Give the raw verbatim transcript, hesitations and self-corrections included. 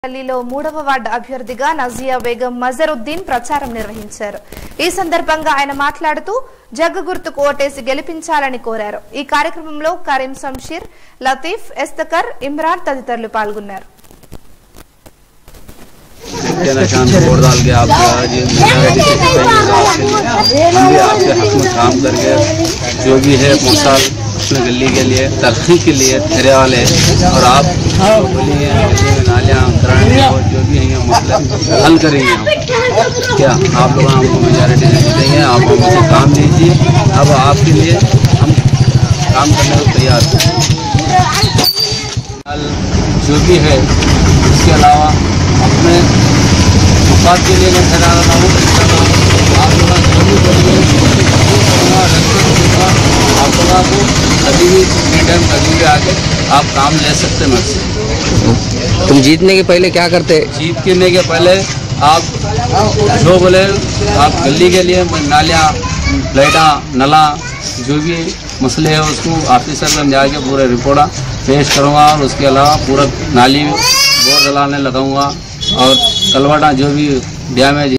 ఢిల్లీలో మూడవ వార్డు అభ్యర్థిగా నజియా బేగం మజరుద్దీన్ ప్రచారం నిర్వహించారు. ఈ సందర్భంగా ఆయన మాట్లాడుతూ జగ్గ గుర్తుకు ఓటేసి గెలిపించాలని కోరారు. ఈ కార్యక్రమంలో కరీం శంషీర్, లతీఫ్, ఎస్తకర్, ఇమ్రాన్ తదితరులు పాల్గొన్నారు. गली के लिए तरक्की के लिए तेरे वाले और आप बोलिए नालियाँ और जो भी है मसले हल करेंगे हम क्या आप लोग हमको मेजॉरिटी नहीं देंगे। आप हमसे काम दीजिए। अब आपके लिए हम काम करने को तैयार हैं। जो भी है इसके अलावा अपने मुफाद के लिए मैं ठहरा रहा हूँ। आप लोग जो भी बोलिए आप लोगों को कभी भी मीडियम कभी भी आके आप काम ले सकते हैं मुझसे। तुम जीतने के पहले क्या करते? जीतने के पहले आप जो बोले आप गली के लिए नालियाँ, लाइटा, नला जो भी मसले है उसको ऑफिसर में जाके पूरे रिपोर्ट पेश करूँगा और उसके अलावा पूरा नाली बोर डलाने लगाऊंगा और कलवाटा जो भी डैमेज